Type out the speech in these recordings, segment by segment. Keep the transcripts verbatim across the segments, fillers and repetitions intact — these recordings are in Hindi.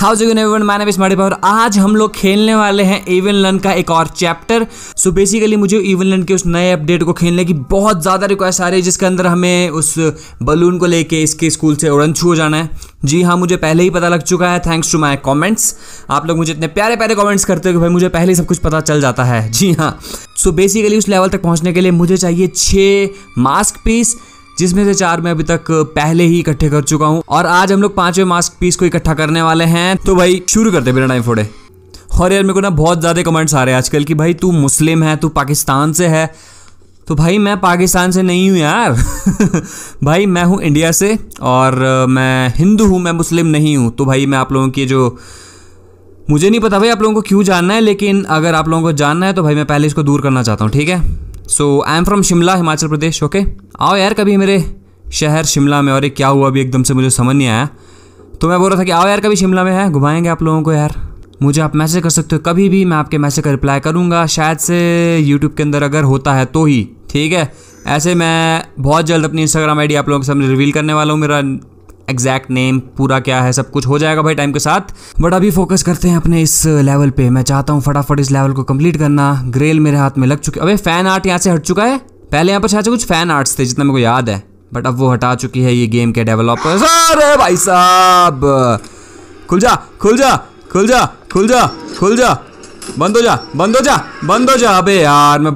House you everyone, my name is Smarty Pie और आज हम लोग खेलने वाले हैं एविल नन का एक और चैप्टर। सो बेसिकली मुझे एविल नन के उस नए अपडेट को खेलने की बहुत ज़्यादा रिक्वेस्ट आ रही है, जिसके अंदर हमें उस बलून को लेके इसके स्कूल से उड़नछू हो जाना है। जी हाँ, मुझे पहले ही पता लग चुका है, थैंक्स टू माय कमेंट्स। आप लोग मुझे इतने प्यारे प्यारे कमेंट्स करते हो कि भाई मुझे पहले ही सब कुछ पता चल जाता है। जी हाँ, सो बेसिकली उस लेवल तक पहुँचने के लिए मुझे चाहिए छः मास्क पीस, जिसमें से चार मैं अभी तक पहले ही इकट्ठे कर चुका हूं और आज हम लोग पांचवें मास्क पीस को इकट्ठा करने वाले हैं। तो भाई शुरू करते बिना टाइम फोड़े। और यार मेरे को ना बहुत ज़्यादा कमेंट्स आ रहे हैं आजकल कि भाई तू मुस्लिम है, तू पाकिस्तान से है। तो भाई मैं पाकिस्तान से नहीं हूँ यार भाई मैं हूँ इंडिया से और मैं हिंदू हूँ, मैं मुस्लिम नहीं हूँ। तो भाई मैं आप लोगों की जो, मुझे नहीं पता भाई आप लोगों को क्यों जानना है, लेकिन अगर आप लोगों को जानना है तो भाई मैं पहले इसको दूर करना चाहता हूँ, ठीक है। So I am from Shimla, Himachal Pradesh. Okay, आओ यार कभी मेरे शहर शिमला में। और ये क्या हुआ अभी एकदम से मुझे समझ नहीं आया, तो मैं बोल रहा था कि आओ यार कभी शिमला में है, घुमाएंगे आप लोगों को यार। मुझे आप मैसेज कर सकते हो कभी भी, मैं आपके मैसेज का रिप्लाई करूँगा, शायद से यूट्यूब के अंदर अगर होता है तो ही, ठीक है। ऐसे मैं बहुत जल्द अपनी इंस्टाग्राम आई डी आप लोगों के सामने रिवील करने वाला हूँ। मेरा एग्जैक्ट नेम पूरा क्या है सब कुछ हो जाएगा भाई टाइम के साथ। बट अभी फोकस करते हैं अपने इस लेवल पे। मैं चाहता हूँ फटाफट इस लेवल को कंप्लीट करना। ग्रेल मेरे हाथ में लग चुके। अबे फैन आर्ट यहाँ से हट चुका है। पहले यहाँ पर शायद कुछ फैन आर्ट्स थे जितना मेरे को याद है, बट अब वो हटा चुकी है ये गेम के डेवलपर्स। अरे भाई साहब, खुल जा खुल जा खुल जा खुल जा खुल जा, बंद हो जा बंद हो जा बंद हो जा। अबे यार मैं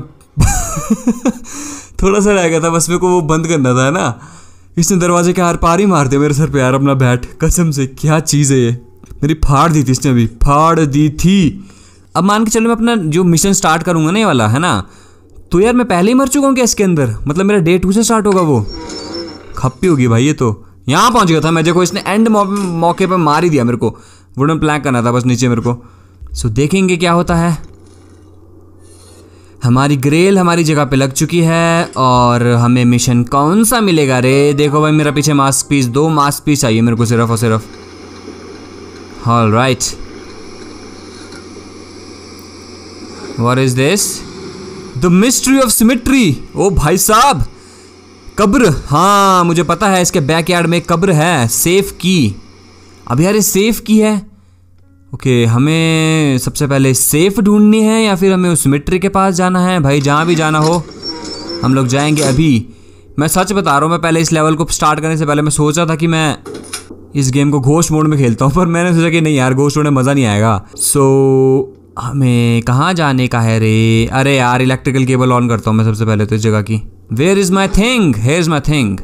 थोड़ा सा रह गया था बस, मेरे को वो बंद करना था ना। इसने दरवाजे के आर पार ही मार दिया मेरे सर पे यार अपना बैट। कसम से क्या चीज़ है ये, मेरी फाड़ दी थी इसने, अभी फाड़ दी थी। अब मान के चलो मैं अपना जो मिशन स्टार्ट करूंगा ना ये वाला, है ना, तो यार मैं पहले ही मर चुका हूँ क्या इसके अंदर? मतलब मेरा डे टू से स्टार्ट होगा वो? खप्पी होगी भाई ये तो। यहाँ पहुँच गया था मैं, देखो इसने एंड मौके पर मार ही दिया मेरे को। वुडन प्लैंक करना था बस नीचे मेरे को। सो देखेंगे क्या होता है। हमारी ग्रेल हमारी जगह पे लग चुकी है और हमें मिशन कौन सा मिलेगा रे? देखो भाई मेरा पीछे मास्क पीस, दो मास्क पीस चाहिए मेरे को सिर्फ और सिर्फ। All right, what is this? The mystery of cemetery. ओ भाई साहब, कब्र। हाँ मुझे पता है, इसके बैकयार्ड में एक कब्र है। सेफ की। अब यार ये सेफ की है। ओके okay, हमें सबसे पहले सेफ ढूंढनी है या फिर हमें उस सिमेट्री के पास जाना है? भाई जहाँ भी जाना हो हम लोग जाएंगे अभी। मैं सच बता रहा हूँ, मैं पहले इस लेवल को स्टार्ट करने से पहले मैं सोचा था कि मैं इस गेम को घोस्ट मोड में खेलता हूँ, पर मैंने सोचा कि नहीं यार घोस्ट मोड में मज़ा नहीं आएगा। सो so, हमें कहाँ जाने का है रे? अरे यार इलेक्ट्रिकल केबल ऑन करता हूँ मैं सबसे पहले तो इस जगह की। Where is my thing? Here is my thing.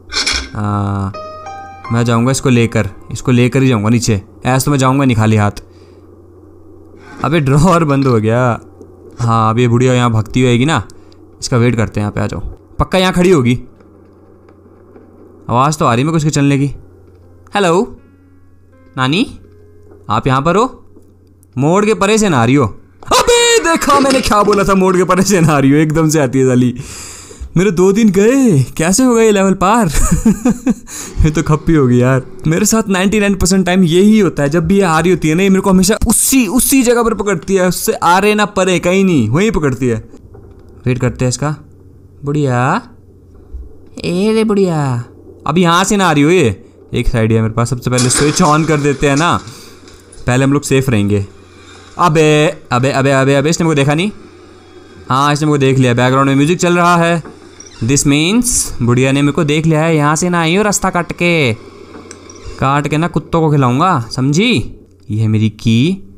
मैं जाऊँगा इसको लेकर, इसको लेकर ही जाऊँगा नीचे। ऐसा तो मैं जाऊँगा नहीं खाली हाथ। अबे ड्रॉअर बंद हो गया। हाँ अब ये बुढ़िया यहाँ भगती होएगी ना, इसका वेट करते हैं। यहाँ पे आ जाओ, पक्का यहाँ खड़ी होगी। आवाज़ तो आ रही है मेरे को इसके चलने की। हेलो नानी, आप यहाँ पर हो? मोड़ के परे से ना आ रही हो? अबे देखा मैंने क्या बोला था, मोड़ के परे से ना आ रही हो, एकदम से आती है साली। मेरे दो दिन गए, कैसे हो गए ये लेवल पार ये तो खप्पी होगी यार। मेरे साथ निन्यानवे परसेंट टाइम यही होता है, जब भी ये आ रही होती है ना ये मेरे को हमेशा उसी उसी जगह पर पकड़ती है। उससे आ रहे ना परे कहीं नहीं, वहीं पकड़ती है। वेट करते हैं इसका। बुढ़िया, ए रे बुढ़िया, अब यहाँ से ना आ रही हो ये। एक साइड है मेरे पास, सबसे पहले स्विच ऑन कर देते हैं ना, पहले हम लोग सेफ रहेंगे। अबे अबे अबे अबे अबे इसने मुझे देखा नहीं। हाँ इसने मुझे देख लिया, बैकग्राउंड में म्यूजिक चल रहा है। दिस मीन्स बुढ़िया ने मेरे को देख लिया है। यहाँ से ना आई हो, रास्ता काट के काट के ना कुत्तों को खिलाऊंगा, समझी? ये है मेरी की।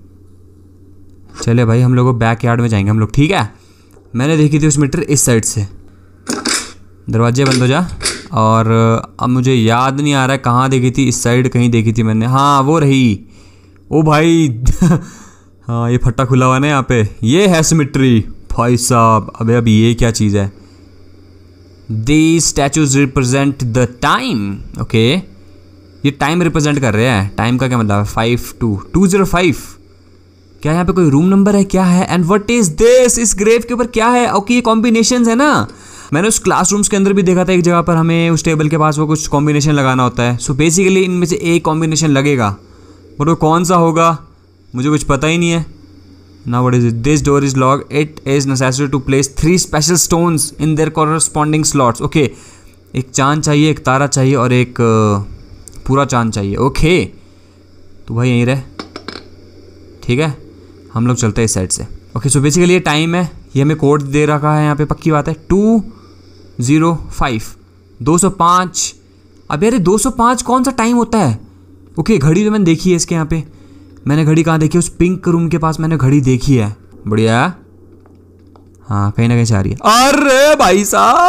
चले भाई हम लोग बैक यार्ड में जाएंगे हम लोग, ठीक है। मैंने देखी थी उस मीटर इस साइड से। दरवाजे बंद हो जा। और अब मुझे याद नहीं आ रहा है कहाँ देखी थी, इस साइड कहीं देखी थी मैंने। हाँ वो रही। ओ भाई हाँ ये फट्टा खुला हुआ है ना यहाँ पे, ये है सिमेट्री भाई साहब। अबे अब ये क्या चीज़ है? These statues represent the time. Okay, ये टाइम रिप्रेजेंट कर रहे हैं। टाइम का क्या मतलब है? Five two two zero five. क्या यहाँ पे कोई रूम नंबर है? क्या है? And what is this? इस ग्रेव के ऊपर क्या है? ओके ये कॉम्बिनेशंस है ना। मैंने उस क्लासरूम्स के अंदर भी देखा था एक जगह पर हमें उस टेबल के पास वो कुछ कॉम्बिनेशन लगाना होता है। सो बेसिकली इनमें से एक कॉम्बिनेशन लगेगा, बट वो कौन सा होगा मुझे कुछ पता ही नहीं है। Now what is it? This door is locked. It is necessary to place three special stones in their corresponding slots. Okay, एक चांद चाहिए, एक तारा चाहिए और एक पूरा चांद चाहिए। ओके, तू भाई यहीं रह, ठीक है। हम लोग चलते हैं इस साइड से। ओके सो बेसिकली ये टाइम है, ये हमें कोड दे रखा है यहाँ पे, पक्की बात है। टू ज़ीरो फाइव, दो सौ पाँच। अब यार दो सौ पाँच कौन सा टाइम होता है? ओके घड़ी तो मैंने देखी है इसके यहाँ पे। मैंने घड़ी कहाँ देखी है? उस पिंक रूम के पास मैंने घड़ी देखी है। बढ़िया। हाँ कहीं ना कहीं से आ रही है। अरे भाई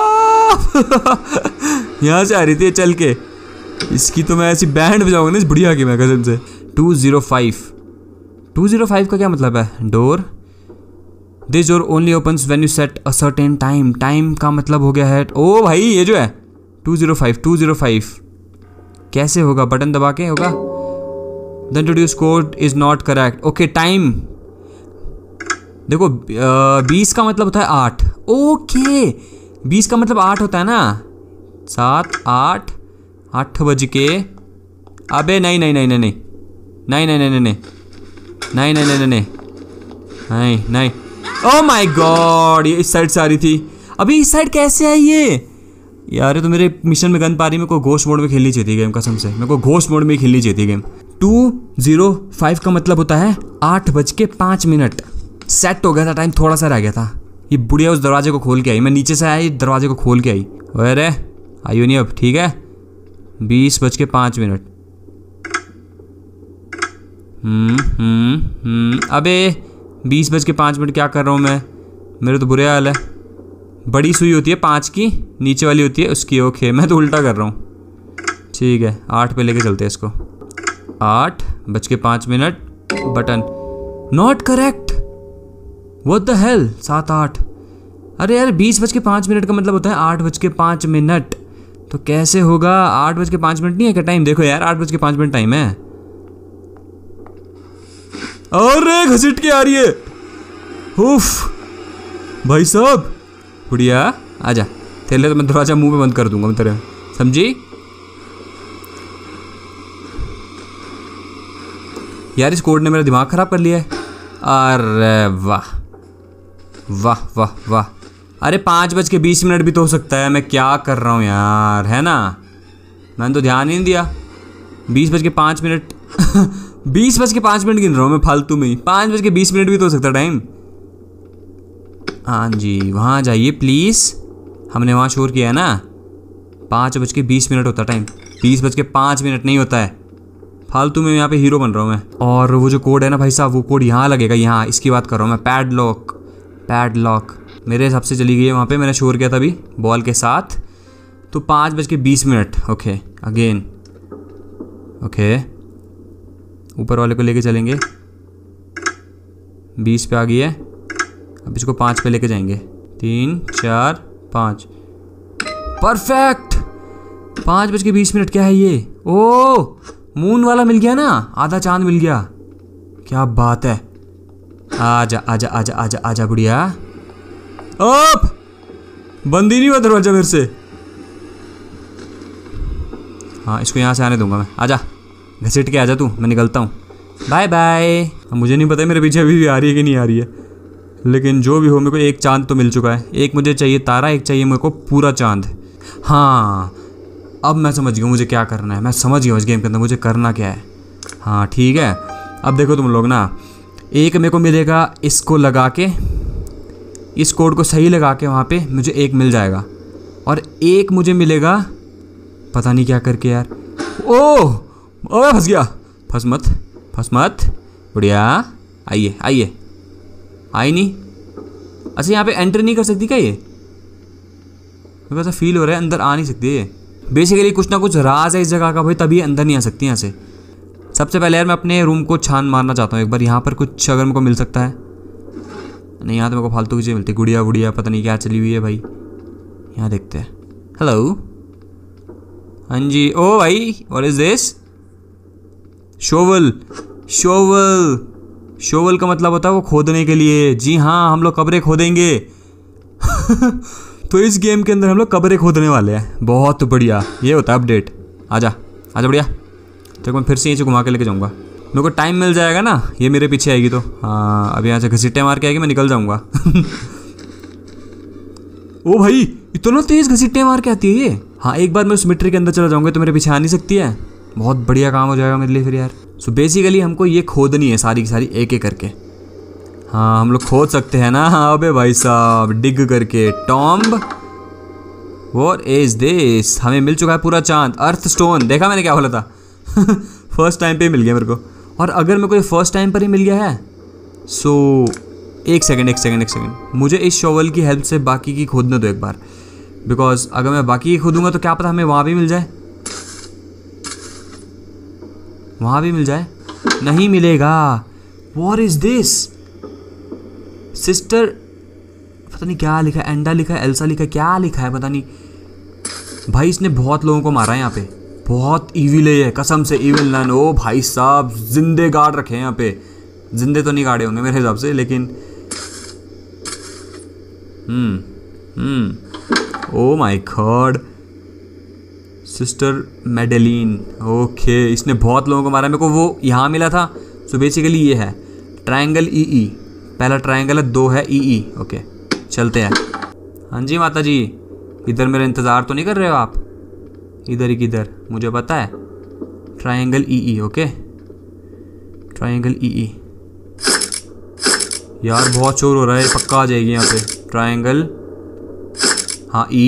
साहब यहाँ से आ रही थी चल के। इसकी तो मैं ऐसी बैंड बजाऊंगा ना इस बढ़िया की मैं कसम से। Two zero five, two zero five का क्या मतलब है? Door, this door only opens when you set a certain time. Time का मतलब हो गया है, ओ भाई ये जो है two zero five, two zero five कैसे होगा? बटन दबा के होगा। The introduce code is not correct. Okay time देखो, बीस का मतलब होता है आठ। ओके बीस का मतलब आठ होता है ना, सात आठ, आठ बज के। अबे नहीं नहीं नहीं नहीं नहीं नहीं नहीं नहीं नहीं नहीं नहीं नहीं नहीं नहीं नहीं नहीं। ओह माय गॉड, ये इस साइड से आ रही थी। अभी इस साइड कैसे आई ये? यार ये तो मेरे मिशन में गन पा रही। मेरे को घोस्ट मोड में खेलनी चाहिए गेम, कसम से मेरे को घोस्ट मोड में खेलनी चाहिए गेम। टू ज़ीरो फाइव का मतलब होता है आठ बज के पाँच मिनट। सेट हो गया था टाइम, थोड़ा सा रह गया था। ये बुढ़िया उस दरवाजे को खोल के आई, मैं नीचे से आया दरवाजे को खोल के आई। अरे आइयो नहीं अब, ठीक है। बीस बज के पाँच मिनट। हम्म हम्म हम्म अबे बीस बज के पाँच मिनट क्या कर रहा हूँ मैं? मेरे तो बुरे हाल है। बड़ी सुई होती है पाँच की, नीचे वाली होती है उसकी। ओके मैं तो उल्टा कर रहा हूँ। ठीक है आठ पे लेके चलते हैं इसको। आठ बज के पाँच मिनट, button not correct. What the hell? सात आठ। अरे यार बीस बज के पाँच मिनट का मतलब होता है आठ बज के पाँच मिनट। तो कैसे होगा? आठ बज के पाँच मिनट नहीं है क्या टाइम? देखो यार आठ बज के पाँच मिनट टाइम है। अरे घसीट के आ रही है। उफ भाई साहब बढ़िया। आजा, तेरे लिए तो मैं दरवाजा मुंह पे बंद कर दूंगा मैं तेरे, समझी? यार इस कोड ने मेरा दिमाग खराब कर लिया है। अरे वाह वाह वाह वाह। अरे पाँच बज के बीस मिनट भी तो हो सकता है। मैं क्या कर रहा हूँ यार, है ना? मैंने तो ध्यान ही नहीं दिया। बीस बज के पाँच मिनट बीस बज के पाँच मिनट गिन रहा हूँ मैं फालतू में ही। पाँच बज के बीस मिनट भी तो हो सकता है टाइम। हाँ जी वहाँ जाइए प्लीज़, हमने वहाँ शोर किया है ना। पाँच बज के बीस मिनट होता टाइम, बीस बज के पाँच मिनट नहीं होता है। फालतू में यहाँ पे हीरो बन रहा हूँ मैं। और वो जो कोड है ना भाई साहब, वो कोड यहाँ लगेगा, यहाँ इसकी बात कर रहा हूँ मैं। पैडलॉक, पैडलॉक मेरे हिसाब से चली गई है वहाँ पे। मैंने शोर किया था अभी बॉल के साथ। तो पाँच बज के बीस मिनट। ओके अगेन, ओके ऊपर वाले को लेके चलेंगे। बीस पे आ गई है, अब इसको पाँच पे लेके जाएंगे। तीन चार पाँच, परफेक्ट। पाँच बज के बीस मिनट क्या है ये? ओ मून वाला मिल गया ना, आधा चांद मिल गया। क्या बात है। आजा आजा आजा आजा आजा बढ़िया। अप बंद ही नहीं हुआ दरवाजा मेरे से। हाँ इसको यहाँ से आने दूंगा मैं। आजा घसीट के आजा तू, मैं निकलता हूँ। Bye bye. मुझे नहीं पता मेरे पीछे अभी भी आ रही है कि नहीं आ रही है, लेकिन जो भी हो मेरे को एक चांद तो मिल चुका है। एक मुझे चाहिए तारा, एक चाहिए मेरे को पूरा चांद। हाँ अब मैं समझ गया मुझे क्या करना है। मैं समझ गया इस गेम के अंदर मुझे करना क्या है। हाँ ठीक है, अब देखो तुम लोग ना, एक मेरे को मिलेगा इसको लगा के, इस कोड को सही लगा के वहाँ पे मुझे एक मिल जाएगा, और एक मुझे मिलेगा पता नहीं क्या करके यार। ओह ओह फंस गया। फंस मत फंस मत। बढ़िया आइए आइए। आई नहीं। अच्छा यहाँ पे एंटर नहीं कर सकती क्या ये? मेरे को ऐसा फील हो रहा है अंदर आ नहीं सकती है। बेसिकली कुछ ना कुछ राज है इस जगह का भाई, तभी अंदर नहीं आ सकती यहाँ से। सबसे पहले यार मैं अपने रूम को छान मारना चाहता हूँ एक बार, यहाँ पर कुछ अगर मेरे को मिल सकता है। नहीं यहाँ तो मेरे को फालतू की चीज़ मिलती, गुड़िया गुड़िया पता नहीं क्या चली हुई है भाई। यहाँ देखते हैं। हेलो हाँ जी। ओ भाई what is this? Shovel. Shovel shovel का मतलब होता है वो खोदने के लिए। जी हाँ हम लोग कब्रें खोदेंगे तो इस गेम के अंदर हम लोग कब्रें खोदने वाले हैं। बहुत बढ़िया, ये होता है अपडेट। आजा आजा बढ़िया। तो मैं फिर से यहीं से घुमा के लेके जाऊँगा। मेरे को टाइम मिल जाएगा ना, ये मेरे पीछे आएगी तो। हाँ अब यहाँ से घसीटे मार के आएगी, मैं निकल जाऊँगा ओ भाई इतना तेज घसीटे मार के आती है ये। हाँ एक बार मैं उस मिट्री के अंदर चला जाऊँगा तो मेरे पीछे आ नहीं सकती है। बहुत बढ़िया काम हो जाएगा मेरे लिए फिर यार। सो बेसिकली हमको ये खोदनी है सारी की सारी एक एक करके। हाँ हम लोग खोद सकते हैं ना। हाँ अबे भाई साहब डिग करके टॉम्ब। What is this? हमें मिल चुका है पूरा चांद। अर्थ स्टोन, देखा मैंने क्या बोला था। फर्स्ट टाइम पे ही मिल गया मेरे को। और अगर मेरे को ये फर्स्ट टाइम पर ही मिल गया है सो एक सेकंड एक सेकंड एक सेकंड मुझे इस शोवल की हेल्प से बाकी की खोदने दो एक बार, बिकॉज अगर मैं बाकी की खोदूंगा तो क्या पता हमें वहाँ भी मिल जाए, वहाँ भी मिल जाए। नहीं मिलेगा। What is this? सिस्टर पता नहीं क्या लिखा है, एंडा लिखा है, एल्सा लिखा है, क्या लिखा है पता नहीं। भाई इसने बहुत लोगों को मारा है यहाँ पे, बहुत ईविल है कसम से। इविल नन, ओ भाई साहब जिंदे गार्ड रखे हैं यहाँ पे। जिंदे तो नहीं गाड़े होंगे मेरे हिसाब से, लेकिन hmm hmm oh my god. Sister Madeline, okay इसने बहुत लोगों को मारा। मेरे को वो यहाँ मिला था। सो बेसिकली ये है ट्रायंगल ई ई। पहला ट्रायंगल है, दो है ई ई। ओके चलते हैं। हाँ जी माता जी, इधर मेरा इंतज़ार तो नहीं कर रहे हो आप? इधर ही किधर मुझे पता है। Triangle E E. Okay triangle E E. यार बहुत शोर हो रहा है, पक्का आ जाएगी यहाँ पे। ट्रायंगल, हाँ ई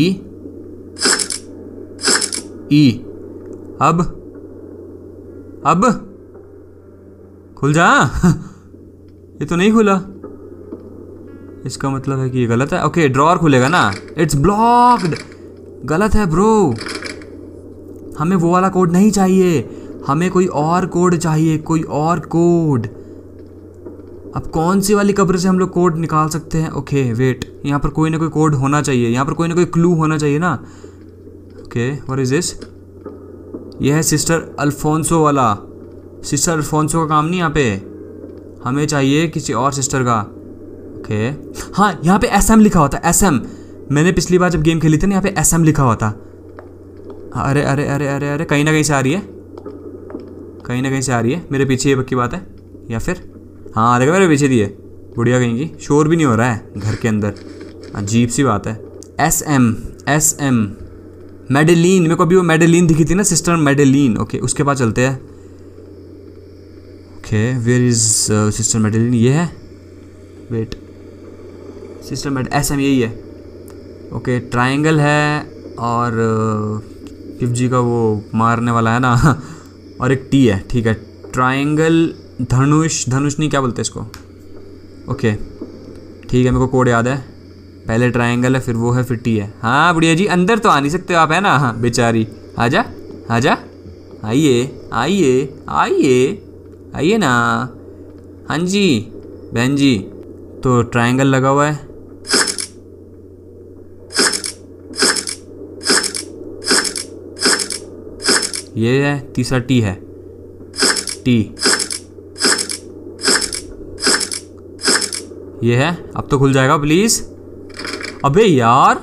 ई। अब अब खुल जा। ये तो नहीं खुला, इसका मतलब है कि ये गलत है। ओके ड्रॉअर खुलेगा ना। It's blocked. गलत है ब्रो, हमें वो वाला कोड नहीं चाहिए, हमें कोई और कोड चाहिए, कोई और कोड। अब कौन सी वाली कब्र से हम लोग कोड निकाल सकते हैं? ओके वेट, यहाँ पर कोई ना कोई कोड होना चाहिए, यहाँ पर कोई ना कोई क्लू होना चाहिए ना। Okay what is this? ये है सिस्टर अल्फोंसो वाला। सिस्टर अल्फोंसो का काम नहीं यहाँ पे, हमें चाहिए किसी और सिस्टर का। ओके हाँ यहाँ पे एस एम लिखा होता है। एस एम, मैंने पिछली बार जब गेम खेली थी ना यहाँ पे एस एम लिखा हुआ था। अरे अरे अरे अरे अरे कहीं ना कहीं से आ रही है, कहीं ना कहीं से आ रही है मेरे पीछे, ये पक्की बात है। या फिर हाँ देखा मेरे पीछे दी है, बुढ़िया कहीं की। शोर भी नहीं हो रहा है घर के अंदर, अजीब सी बात है। S M S M Madeline, मेरे को अभी वो मेडेलिन दिखी थी ना, सिस्टर मेडेलिन। ओके उसके पास चलते हैं। Okay where is sister Madeline? ये है, wait sister Med S M यही है। ओके ट्रायंगल है और शिव जी का वो मारने वाला है ना। और एक टी है, ठीक है। ट्रायंगल, धनुष, धनुष नहीं क्या बोलते इसको। ओके ठीक है मेरे को कोड याद है। पहले ट्रायंगल है, फिर वो है, फिर टी है। हाँ बुढ़िया जी अंदर तो आ नहीं सकते आप, है ना। हाँ बेचारी, आजा आजा, आइए आइए आइए आइए ना। हाँ जी बहन जी। तो ट्रायंगल लगा हुआ है, ये है। तीसरा टी है, टी ये है। अब तो खुल जाएगा प्लीज। अबे यार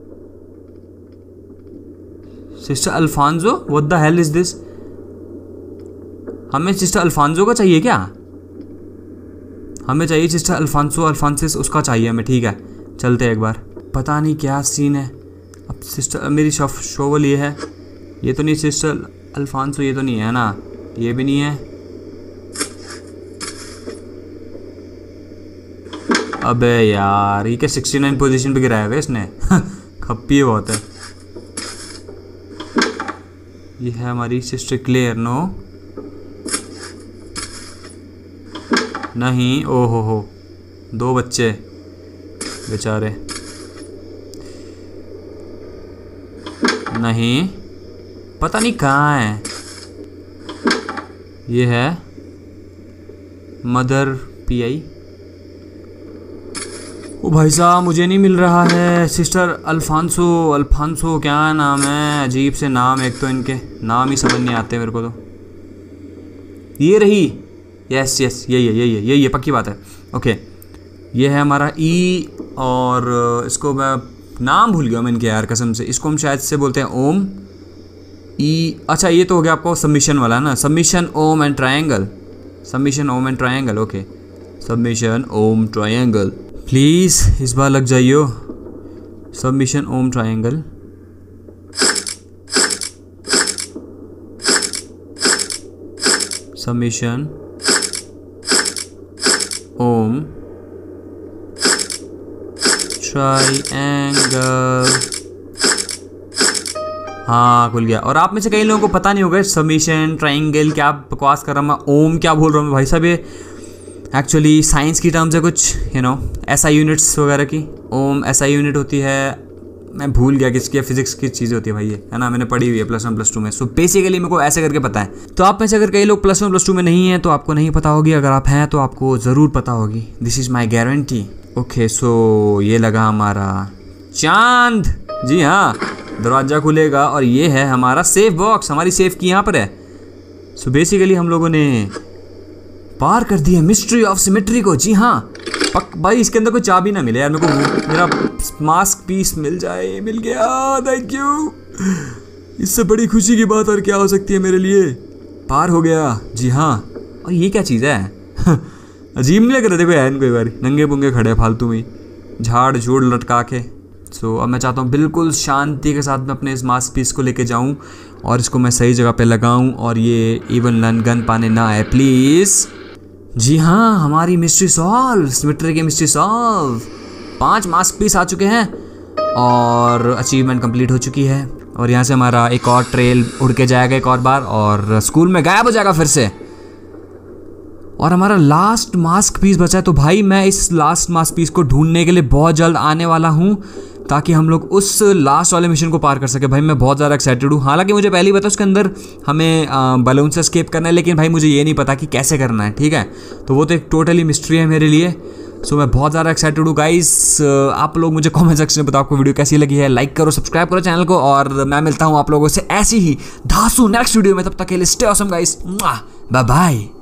sister Alphonso, what the hell is this? हमें सिस्टर अल्फांसो का चाहिए क्या? हमें चाहिए सिस्टर अल्फांसो, अल्फांसिस उसका चाहिए हमें। ठीक है चलते हैं एक बार। पता नहीं क्या सीन है। अब सिस्टर मेरी शोवल ये है, ये तो नहीं सिस्टर अल्फांसो, ये तो नहीं है ना, ये भी नहीं है। अबे यार ये क्या सिक्सटी नाइन पोजीशन पे गिराया हुआ इसने। खप्पी बहुत है। ये है हमारी सिस्टर क्लेयर। नो नहीं, ओ हो हो दो बच्चे बेचारे। नहीं पता नहीं कहाँ है। ये है मदर पी आई। ओ भाई साहब मुझे नहीं मिल रहा है। सिस्टर अल्फांसो, अल्फांसो क्या नाम है, अजीब से नाम, एक तो इनके नाम ही समझ नहीं आते मेरे को तो। ये रही, यस यस यही है यही है यही है, पक्की बात है। ओके ये है हमारा ई, और इसको मैं नाम भूल गया मैं इनके यार कसम से। इसको हम शायद से बोलते हैं ओम ई। अच्छा ये तो हो गया आपको सबमिशन वाला ना, submission Om and triangle, submission Om and triangle. Okay submission Om triangle, please इस बार लग जाइयो। Submission Om triangle. Submission Om triangle. हाँ खुल गया। और आप में से कई लोगों को पता नहीं होगा सबमिशन ट्राइंगल क्या बकवास कर रहा हूँ मैं, ओम क्या बोल रहा हूँ मैं भाई साहब। ये एक्चुअली साइंस की टर्म्स है कुछ, यू नो एसआई यूनिट्स वगैरह की। ओम एसआई यूनिट होती है, मैं भूल गया किसकी फिजिक्स की चीज़ होती है भाई ये, है ना, मैंने पढ़ी हुई है प्लस वन प्लस टू में। सो बेसिकली मेरे को ऐसे करके पता है। तो आप में से अगर कई लोग प्लस वन प्लस टू में नहीं हैं तो आपको नहीं पता होगी, अगर आप हैं तो आपको ज़रूर पता होगी। This is my guarantee. Okay so ये लगा हमारा चांद। जी हाँ, दरवाज़ा खुलेगा और ये है हमारा सेफ बॉक्स, हमारी सेफ की यहाँ पर है। सो बेसिकली हम लोगों ने पार कर दिया मिस्ट्री ऑफ सिमेट्री को। जी हाँ पक भाई, इसके अंदर कोई चाबी ना मिले यार मेरे को, मेरा मास्क पीस मिल जाए। मिल गया, थैंक यू। इससे बड़ी खुशी की बात और क्या हो सकती है मेरे लिए। पार हो गया। जी हाँ। और ये क्या चीज़ है अजीब नहीं लग रहा? देखो यार इनको एक बार नंगे पुंगे खड़े फालतू में झाड़ झूड़ लटका के। सो अब मैं चाहता हूँ बिल्कुल शांति के साथ में अपने इस मास्क पीस को लेके जाऊँ और इसको मैं सही जगह पे लगाऊँ और ये इविल नन गन पाने ना आए प्लीज़। जी हाँ, हमारी मिस्ट्री सॉल्व, सिमेट्री की मिस्ट्री सॉल्व। पांच मास्क पीस आ चुके हैं और अचीवमेंट कंप्लीट हो चुकी है। और यहाँ से हमारा एक और ट्रेल उड़ के जाएगा एक और बार और स्कूल में गायब हो जाएगा फिर से। और हमारा लास्ट मास्क पीस बचा है। तो भाई मैं इस लास्ट मास्क पीस को ढूंढने के लिए बहुत जल्द आने वाला हूँ ताकि हम लोग उस लास्ट वाले मिशन को पार कर सके। भाई मैं बहुत ज़्यादा एक्साइटेड हूँ। हालांकि मुझे पहले ही पता उसके अंदर हमें बलून से एस्केप करना है, लेकिन भाई मुझे ये नहीं पता कि कैसे करना है। ठीक है, तो वो तो एक टोटली मिस्ट्री है मेरे लिए। सो मैं बहुत ज़्यादा एक्साइटेड हूँ गाइस। आप लोग मुझे कमेंट सेक्शन में बताओ आपको वीडियो कैसी लगी है। लाइक करो, सब्सक्राइब करो चैनल को और मैं मिलता हूँ आप लोगों से ऐसी ही धांसू नेक्स्ट वीडियो में। तब तक के लिए stay awesome guys, bye bye.